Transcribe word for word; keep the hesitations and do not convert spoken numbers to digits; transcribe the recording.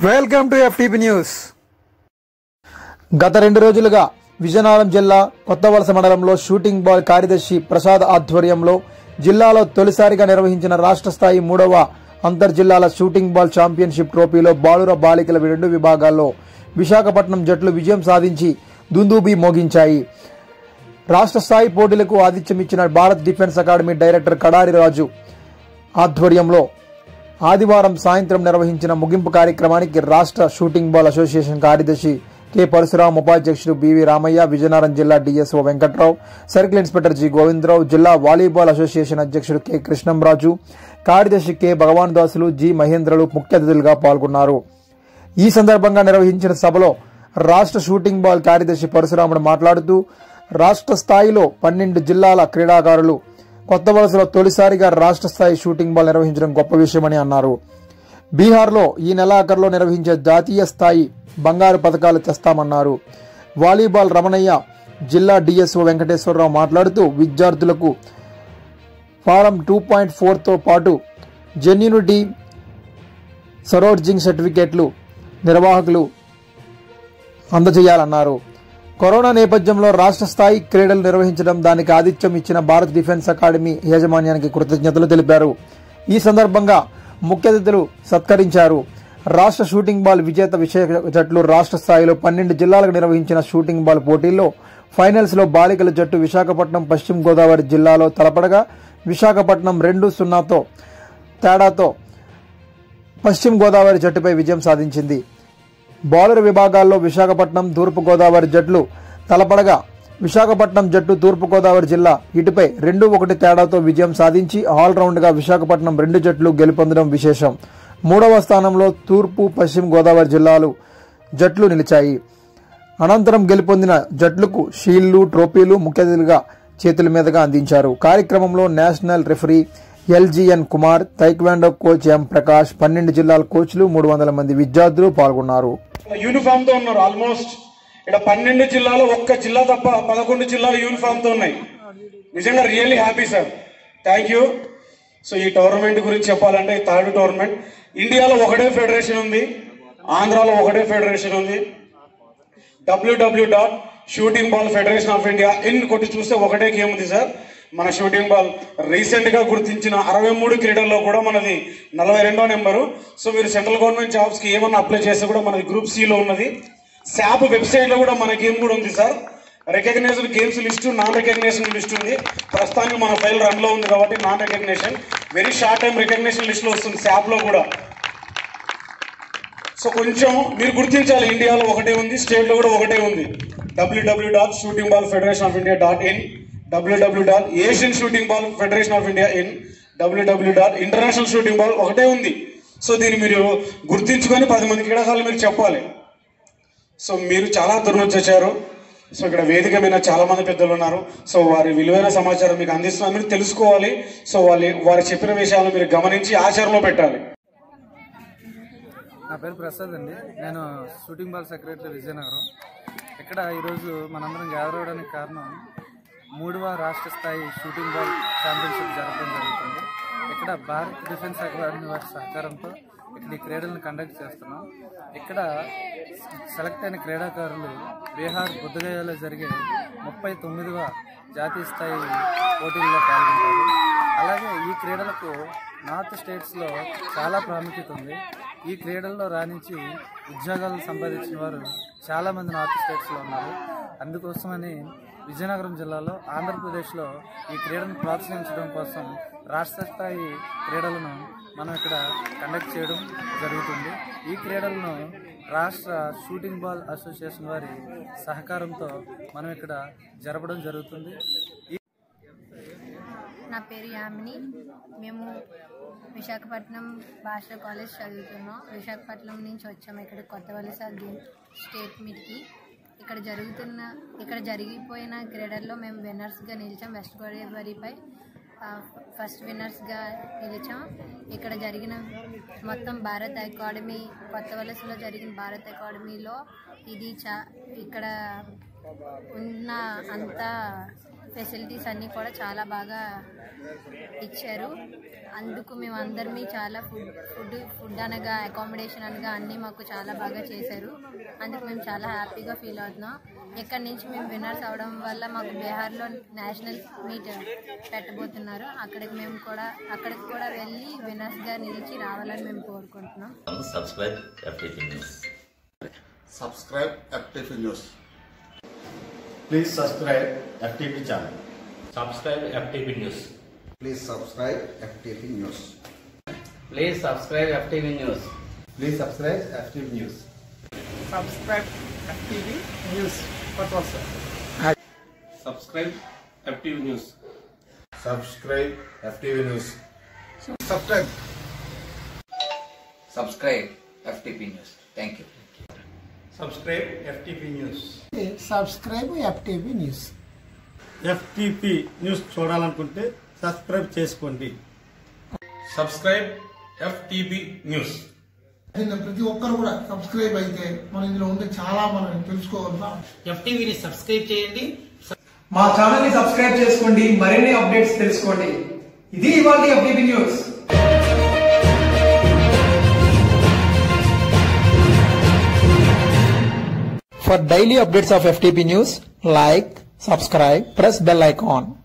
Welcome to FTP news. గత రెండు రోజులుగా విజయనగరం జిల్లా కొత్తవలస మండలంలో షూటింగ్ బాల్ కార్యదర్శి ప్రసాద్ ఆధ్వర్యంలో జిల్లాలో తొలిసారిగా నిర్వహించిన రాష్ట్ర స్థాయి మూడవ అంతర్ జిల్లాల షూటింగ్ బాల్ ఛాంపియన్షిప్ ట్రోఫీలో బాలుర బాలికల రెండు విభాగాల్లో విశాఖపట్నం జట్లు విజయం సాధించి దుందుబి మోగించాయి. రాష్ట్ర స్థాయి పోటీలకు ఆతిథ్యం ఇచ్చిన Bharat defence academy director Kadari Raju ఆధ్వర్యంలో ఆదివారం సాయంత్రం నిర్వహించిన ముగింపు కార్యక్రమానికి రాష్ట్ర షూటింగ్ బాల్ అసోసియేషన్ కార్యదర్శి కె పరశురాం, ఉపాధ్యక్షుడు బివి రామయ్య, విజయనగరం జిల్లా DSO Venkatrao, circle inspector G Govindarao, జిల్లా వాలీబాల్ అసోసియేషన్ అధ్యక్షుడు కె కృష్ణంరాజు, కార్యదర్శి కె భగవాన్ దాసులు, జి మహేంద్రలు ముఖ్య అతిథులుగా పాల్గొన్నారు. ఈ సందర్భంగా నిర్వహించిన సభలో రాష్ట్ర షూటింగ్ బాల్ కార్యదర్శి పరశురాముడు మాట్లాడుతూ రాష్ట్ర స్థాయిలో పన్నెండు జిల్లాల క్రీడాకారులు కొత్త వలసలో తొలిసారిగా రాష్ట్ర స్థాయి షూటింగ్ బాల్ నిర్వహించడం గొప్ప విషయమని అన్నారు. బీహార్లో ఈ నెలాఖరులో నిర్వహించే జాతీయ స్థాయి బంగారు పథకాలు తెస్తామన్నారు. వాలీబాల్ రమణయ్య, జిల్లా డిఎస్ఓ వెంకటేశ్వరరావు మాట్లాడుతూ విద్యార్థులకు ఫారం టూ పాయింట్ ఫోర్తో పాటు జెన్యూనిటీ సరోర్జింగ్ సర్టిఫికేట్లు నిర్వాహకులు అందజేయాలన్నారు. కరోనా నేపథ్యంలో రాష్ట్ర స్థాయి క్రీడలు నిర్వహించడం, దానికి ఆతిథ్యం ఇచ్చిన భారత్ డిఫెన్స్ అకాడమీ యాజమాన్యానికి కృతజ్ఞతలు తెలిపారు. ఈ సందర్భంగా ముఖ్య అతిథులు సత్కరించారు. రాష్ట్ర షూటింగ్ బాల్ విజేత విశాఖ జట్లు రాష్ట్ర స్థాయిలో పన్నెండు జిల్లాలకు నిర్వహించిన షూటింగ్ బాల్ పోటీల్లో ఫైనల్స్ లో బాలికల జట్టు విశాఖపట్నం పశ్చిమ గోదావరి జిల్లాలో తలపడగా విశాఖపట్నం రెండు సున్నాతో తేడాతో పశ్చిమ గోదావరి జట్టుపై విజయం సాధించింది. బౌలర్ విభాగాల్లో విశాఖపట్నం, తూర్పు గోదావరి జట్లు తలపడగా విశాఖపట్నం జట్టు తూర్పు గోదావరి జిల్లా ఇటుపై రెండు ఒకటి తేడాతో విజయం సాధించి ఆల్రౌండ్ గా విశాఖపట్నం రెండు జట్లు గెలుపొందడం విశేషం. మూడవ స్థానంలో తూర్పు, పశ్చిమ గోదావరి జిల్లాలు జట్లు నిలిచాయి. అనంతరం గెలుపొందిన జట్లకు షీల్డ్లు, ట్రోఫీలు ముఖ్య అతిథులుగా చేతుల మీదుగా అందించారు. కార్యక్రమంలో national referee LGN Kumar, taekwondo coach M Prakash, పన్నెండు జిల్లాల కోచ్లు, మూడు వందల మంది విద్యార్థులు పాల్గొన్నారు. యూనిఫామ్ తో ఉన్నారు. ఆల్మోస్ట్ ఇక్కడ పన్నెండు జిల్లాలో ఒక్క జిల్లా తప్ప పదకొండు జిల్లాలు యూనిఫామ్ తో ఉన్నాయి. నిజంగా really happy sir, thank you. So ఈ టోర్నమెంట్ గురించి చెప్పాలంటే థర్డ్ టోర్నమెంట్. ఇండియాలో ఒకటే ఫెడరేషన్ ఉంది, ఆంధ్రాలో ఒకటే ఫెడరేషన్ ఉంది. W W dot shooting ball federation of India in కొట్టి చూస్తే ఒకటే గేమ్ ఉంది సార్. మన షూటింగ్ బాల్ రీసెంట్ గా గుర్తించిన అరవై మూడు క్రీడల్లో కూడా మనది నలభై రెండో నెంబరు. సో మీరు సెంట్రల్ గవర్నమెంట్ జాబ్స్ కి ఏమన్నా అప్లై చేస్తే కూడా మనది గ్రూప్ సిలో ఉన్నది. శాప్ వెబ్సైట్ లో కూడా మన గేమ్ కూడా ఉంది sir. Recognised games list, non recognition list ఉంది. ప్రస్తుతానికి మన ఫైల్ రన్ లో ఉంది కాబట్టి non recognition very short time recognition list లో వస్తుంది శాప్ లో కూడా. సో కొంచెం మీరు గుర్తించాలి, ఇండియాలో ఒకటే ఉంది, స్టేట్ లో కూడా ఒకటే ఉంది. W W dot shooting ball federation of India dot in, W W dot Asian shooting ball federation of India in, W W dot international shooting ball ఒకటే ఉంది. సో దీన్ని మీరు గుర్తించుకొని పది మంది క్రీడాకారులు మీరు చెప్పాలి. సో మీరు చాలా దూరం వచ్చేసారు. సో ఇక్కడ వేదిక మీద చాలా మంది పెద్దలు ఉన్నారు. సో వారి విలువైన సమాచారం మీకు అందిస్తున్నారు, మీరు తెలుసుకోవాలి. సో వాళ్ళు వారు చెప్పిన విషయాలు మీరు గమనించి ఆచరణలో పెట్టాలి. నా పేరు ప్రసాద్ అండి. నేను షూటింగ్ బాల్ సెక్రటరీ విజయనగరం. ఇక్కడ ఈరోజు మనందరం గ్యాదర్ అవడానికి కారణం మూడవ రాష్ట్ర స్థాయి షూటింగ్ బాల్ ఛాంపియన్షిప్ జరపడం జరుగుతుంది. ఇక్కడ భారత్ డిఫెన్స్ అకాడమీ వారి సహకారంతో ఇక్కడ ఈ క్రీడలను కండక్ట్ చేస్తున్నాం. ఇక్కడ సెలెక్ట్ అయిన క్రీడాకారులు బీహార్ బుద్ధగయలో జరిగే ముప్పై తొమ్మిదవ జాతీయ స్థాయి పోటీల్లో పాల్గొంటారు. అలాగే ఈ క్రీడలకు నార్త్ స్టేట్స్లో చాలా ప్రాముఖ్యత ఉంది. ఈ క్రీడల్లో రాణించి ఉద్యోగాలు సంపాదించిన వారు చాలామంది నార్త్ స్టేట్స్లో ఉన్నారు. అందుకోసమని విజయనగరం జిల్లాలో ఆంధ్రప్రదేశ్లో ఈ క్రీడను ప్రోత్సహించడం కోసం రాష్ట్ర స్థాయి క్రీడలను మనం ఇక్కడ కండక్ట్ చేయడం జరుగుతుంది. ఈ క్రీడలను రాష్ట్ర షూటింగ్ బాల్ అసోసియేషన్ వారి సహకారంతో మనం ఇక్కడ జరపడం జరుగుతుంది. నా పేరు యామిని. మేము విశాఖపట్నం భాష కాలేజ్ చదువుతున్నాం. విశాఖపట్నం నుంచి వచ్చాము ఇక్కడ కొత్త వలస స్టేట్ మీట్కి. ఇక్కడ జరుగుతున్న ఇక్కడ జరిగిపోయిన క్రీడల్లో మేము విన్నర్స్గా నిలిచాం. West గోదావరిపై first విన్నర్స్గా నిలిచాం. ఇక్కడ జరిగిన మొత్తం భారత్ అకాడమీ కొత్త వలసలో జరిగిన భారత్ అకాడమీలో ఇది చా ఇక్కడ ఉన్న అంతా ఫెసిలిటీస్ అన్నీ కూడా చాలా బాగా ఇచ్చారు. అందుకు మేము అందరినీ చాలా ఫుడ్ ఫుడ్ ఫుడ్ అనగా అకామిడేషన్ అనగా అన్నీ మాకు చాలా బాగా చేశారు. అందుకు మేము చాలా హ్యాపీగా ఫీల్ అవుతున్నాం. ఇక్కడి నుంచి మేము విన్నర్స్ అవడం వల్ల మాకు బీహార్లో నేషనల్ మీట్ పెట్టబోతున్నారు. అక్కడికి మేము కూడా అక్కడికి కూడా వెళ్ళి విన్నర్స్గా నిలిచి రావాలని మేము కోరుకుంటున్నాం. Subscribe FTP news. Subscribe F T P News. Please subscribe F T P channel. Subscribe F T P News. Please subscribe F T P News. Please subscribe F T V News. Please subscribe F T P News. Subscribe FTV news. Subscribe F T V News. Subscribe F T V News. Subscribe. Subscribe F T P News. Thank you. Subscribe F T P News. Subscribe FTV news. FTP news చూడాలనుకుంటే subscribe చేసుకోండి. Subscribe F T P News. ప్రతి ఒక్కరు కూడా subscribe అయితే మన ఇందులో ఉండే చాలా మనం తెలుసుకోగలుగుతాం. ఎఫ్టీవీని సబ్స్క్రైబ్ చేయండి. మా ఛానల్ ని సబ్స్క్రైబ్ చేసుకోండి, మరిన్ని అప్డేట్స్ తెలుసుకోండి. ఇది ఇవాళ FTP news. For daily updates of F T P News, like, subscribe, press bell icon.